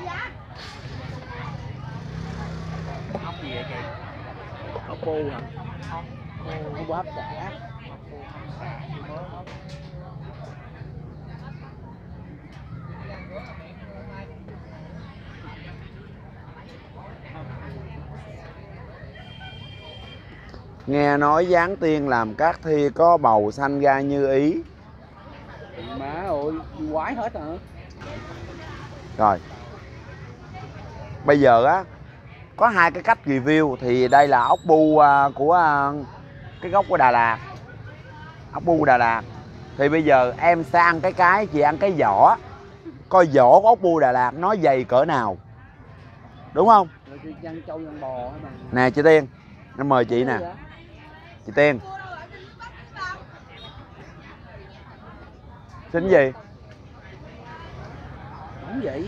Ốc gì vậy chị? Ốc bu hả? Ốc bu hấp xả. Nghe nói Giáng Tiên làm các thi có bầu sanh ra như ý. Má ơi, quái hết hả? Rồi. Bây giờ á có hai cái cách review, thì đây là ốc bu của cái gốc của Đà Lạt. Ốc bu Đà Lạt. Thì bây giờ em sẽ ăn cái chị ăn cái vỏ. Coi vỏ của ốc bu Đà Lạt nó dày cỡ nào. Đúng không? Dân trâu dân bò hả bạn? Nè chị Tiên, em mời chị nè. Chị Tiên. Xin gì? Nóng vậy?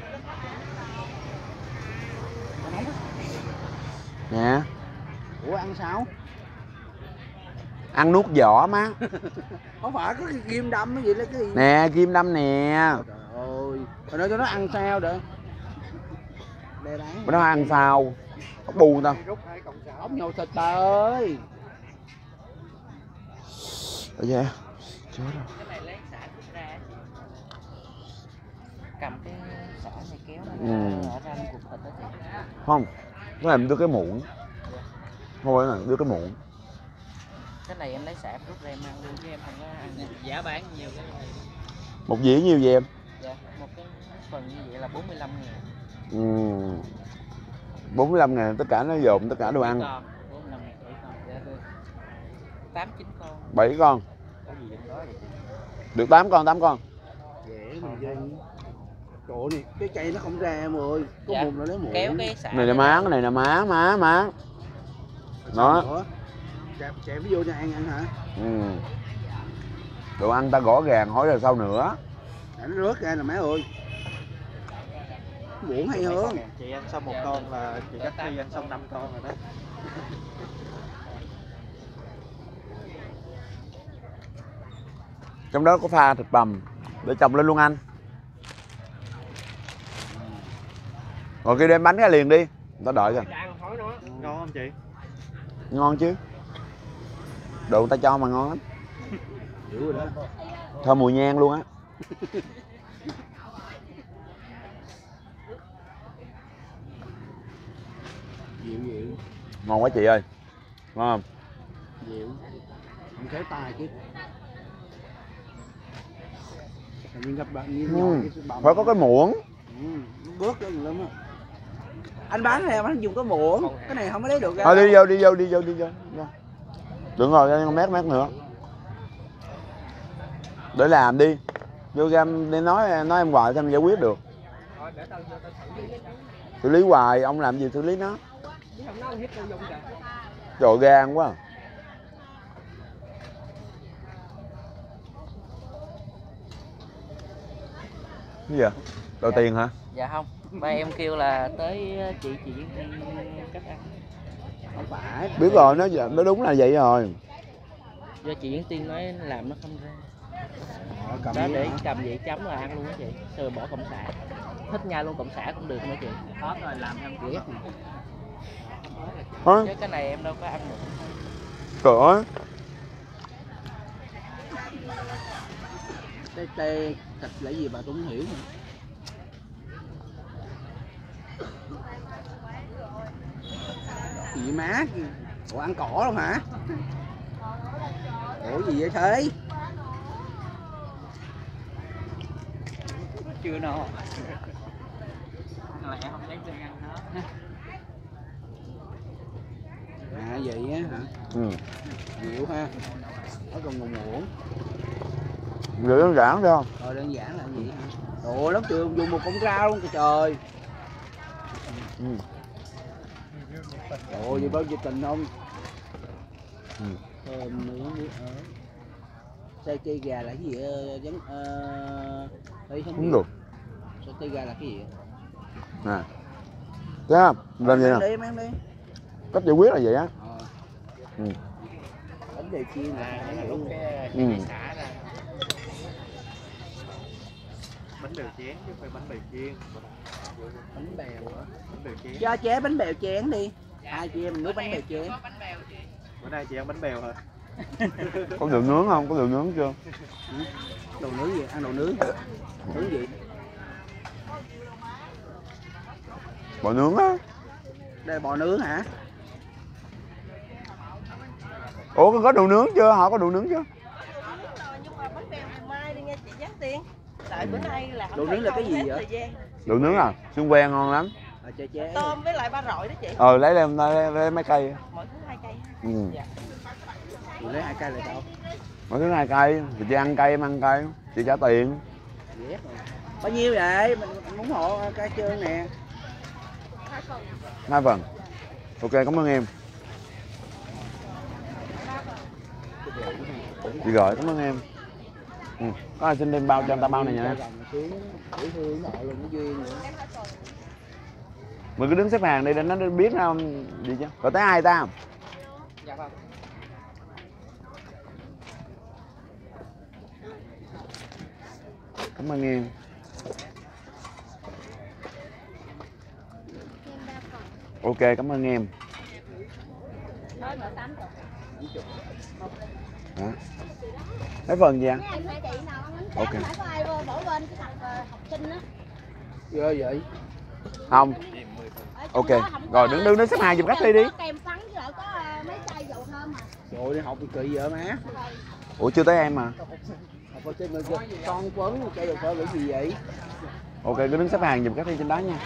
Nè. Ủa ăn sao? Ăn nuốt vỏ má. Không phải có cái kim đâm cái gì là cái gì? Nè kim đâm nè. Trời ơi. Rồi nói cho nó ăn sao được? Nó ăn sao? Ốc bu tao. Ốc nhồi thịt bà ơi. Ở vậy. Chết rồi. Cái này lấy xả rút ra. Cầm cái xả này kéo nó ở ra cục thịt đó chị. Không. Nó làm đưa cái muỗng. Thôi là đưa cái muỗng. Cái này em lấy xả rút ra em ăn luôn chứ em không có ăn. Giá bán nhiều cái này. Một dĩa nhiêu vậy em? Dạ, một cái phần như vậy là 45.000. 45.000 tất cả nó dồn tất cả đồ ăn. 45.000 con. Dạ được. 8 9 con. 7 con. Có gì trong đó vậy chị? Được 8 con. Dễ mà dân. Trời ơi, cái cây nó không ra em ơi. Có Dạ, mùng là lấy muỗng. kéo cái xả. Này là má, cái này là má. Đó. Chẹp ví dụ cho ăn hả? Đồ ăn ta rõ ràng, hỏi là sao nữa. Nó rớt ra nè má ơi. Muỗng hay hơn. Chị ăn xong một con là chị Cát Thi ăn xong 5 con rồi đó. Trong đó có pha thịt bằm để chồng lên luôn anh. Rồi kia đem bánh ra liền đi, người ta đợi rồi. Ngon không chị? Ngon chứ. Đồ người ta cho mà ngon lắm. Hiểu rồi đó. Thơm mùi nhang luôn á. Dịu. Ngon quá chị ơi. Ngon không? Dịu. Không khéo tay chứ. Nhưng gặp bạn như Phải có cái muỗng. Bớt lên lắm á. Anh bán này anh dùng cái muỗng, cái này không có lấy được ra. Thôi đi vô. Đừng ngồi mét nữa. Để làm đi. Vô ra đi nói em hoài sao em giải quyết được. Xử lý hoài, ông làm gì xử lý nó. Trời gan quá. Cái gì vậy? Đòi tiền hả? Dạ không. Ba em kêu là tới chị cách ăn. Không phải. Biết rồi, nó đúng là vậy rồi. Do chị Yến Tiên nói làm nó không ra. Cầm Đó để cầm vậy chấm là ăn luôn á chị. Rồi bỏ cộng xả. Thích nhai luôn cộng xả cũng được nữa chị. Hết rồi làm em ghét. Chứ cái này em đâu có ăn được. Cửa. Tê thịt là gì bà tôi không hiểu nữa. Gì má? Ủa ăn cỏ luôn hả? Ủa gì vậy thế? Chưa no. Là em không lấy cho ăn hết. À vậy á hả? Dịu ha. Nó còn ngồi muỗng. Dữ đơn giản thôi không? Đơn giản là gì hả? Ủa lắm trường dùng một con rau luôn kìa trời. Ồ vậy bao nhiêu tình không? Miếng ở. Xay cây gà là cái gì giống Không được. Xay cây gà là cái gì? Nè. Thấy không? Làm gì nè? Mang đi. Cách giải quyết là vậy á. Bánh đề chiên là lúc cái xả ra. bánh bèo chén chứ không phải bánh bèo chiên. Bánh bèo hả? Bánh bèo chén. Cho chế bánh bèo chén đi. Hai chị em mình nấu bánh bèo chén. Bữa nay chị ăn bánh bèo hả? Có được nướng không? Có được nướng chưa? Đồ nướng gì? Ăn đồ nướng hả? Nướng gì? Bò nướng á. Đây bò nướng hả? Ủa có đồ nướng chưa? Họ có đồ nướng chưa? Nhưng mà bánh bèo ngày mai đi nghe chị dắt tiền. Tại bữa nay là Đồ nướng là cái gì vậy? Đồ nướng à? Xương quen ngon lắm. Chế. Tôm với lại ba rọi đó chị. Lấy mấy cây. Mỗi thứ 2 cây. Ừ. Dạ. Chị lấy 2 cây là sao? Mỗi thứ 2 cây. Thì chị ăn cây em ăn cây. Chị trả tiền. Ghét rồi. Bao nhiêu vậy? Mình ủng hộ cá trơn nè. 2 phần. Ok cảm ơn em. Chị gọi cảm ơn em. Ừ. Có ai xin thêm bao cho anh ta bao này nha. Mình cứ đứng xếp hàng đi để nó biết ra gì chứ. Rồi tới ai ta? Dạ vâng. Cảm ơn em. Ok cảm ơn em. Hả? Mấy phần gì anh? Ok. Ghê vậy? Không. Ok. Rồi đứng đứng xếp hàng giùm khách đi. Kem phấn với lại có mấy chai dầu thơm à. Trời đi học kỳ vậy má. Ủa chưa tới em mà. Học ở trên con quấn chai dầu thơm là gì vậy? Ok cứ đứng xếp hàng giùm khách đi trên đó nha.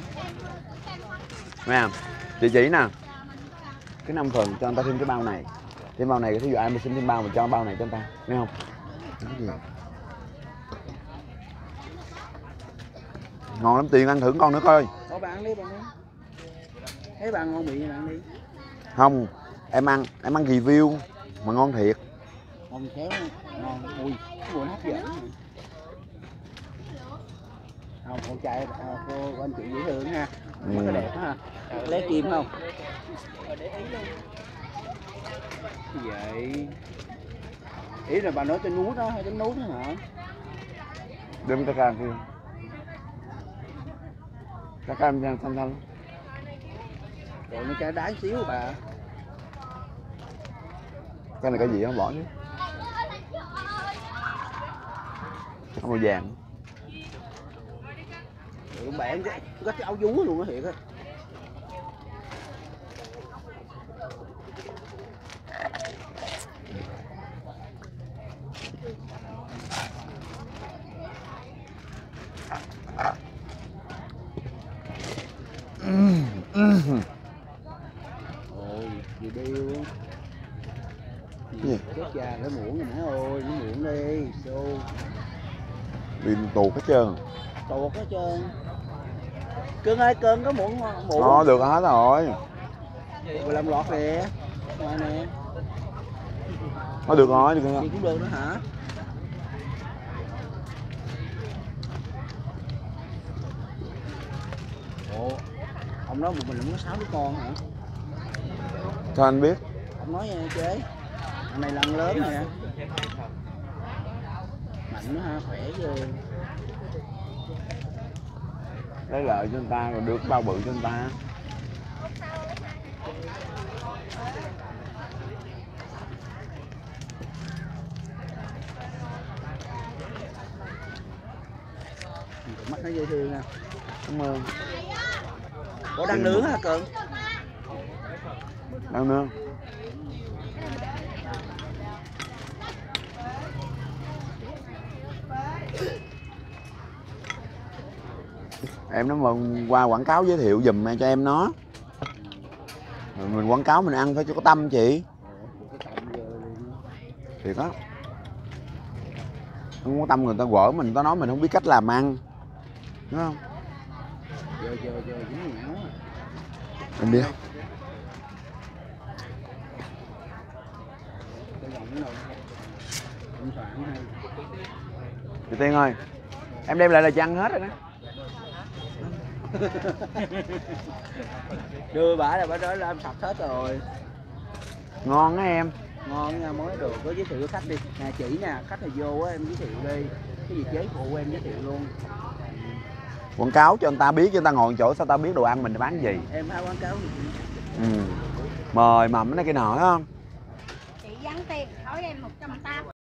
Nè, chị chỉ nè. Cái 5 phần cho anh ta thêm cái bao này. Thêm bao này thí dụ ai mà xin thêm bao mà cho bao này cho anh ta, nghe không? Ngon lắm, tiền ăn thử con nữa coi. Có bạn đi bạn đi. Thấy bạn ngon miệng bạn đi. Không, em ăn review mà ngon thiệt. Ngon khéo ngon, ui, mùi hấp dẫn. Không, con trai cô anh chị dễ thương ha. Mắt cái đẹp ha. Lấy kim không? Vậy ý là bà nói trên núi đó hay trên núi đó hả? Đem cái can kia. Cái can xanh xanh. Rồi nó trái đá xíu bà. Cái này cái gì không bỏ chứ. Không màu vàng. Rồi bạn chứ, có cái áo vú luôn á thiệt á. Ôi, gì điêu Gì? chết già cái muỗng này má ơi, nó muỗng đi, xô Bị tuột hết trơn. tuột hết trơn. Cưng ơi, cưng có muỗng Được hết rồi. rồi làm lọt nè, ngoài nè. Nó được rồi, được Gì rồi. cũng được nữa hả? Ồ, ông nói một mình cũng có 6 đứa con hả? Sao anh biết? Ông nói chế, thằng này lần lớn nè. Mạnh nữa ha, khỏe ghê. Lấy lợi cho anh ta rồi được bao bự cho anh ta. Mắt nó dễ thương nè. Cảm ơn. Có đang nướng hả Cưng? Đang nướng. Em nó mà qua quảng cáo giới thiệu giùm cho em nó. Rồi mình quảng cáo mình ăn phải cho có tâm chị. Thiệt á. Không có tâm người ta quở mình, ta nói mình không biết cách làm ăn. Đúng không? Giờ dính nhão. Em đi. Chị Tiên ơi, em đem lại là chị ăn hết rồi đó. Đưa bả là bả nói là em sạch hết rồi. Ngon á em. Ngon nha, mới được, có giới thiệu khách đi. Nè chị nè, khách này vô á em giới thiệu đi. Cái gì chế phụ em giới thiệu luôn. Quảng cáo cho người ta biết, cho người ta ngồi chỗ sao ta biết đồ ăn mình bán gì. Em hay quảng cáo gì? Mời mầm cái này kia nọ không? Chị dán tiền hỏi em 180.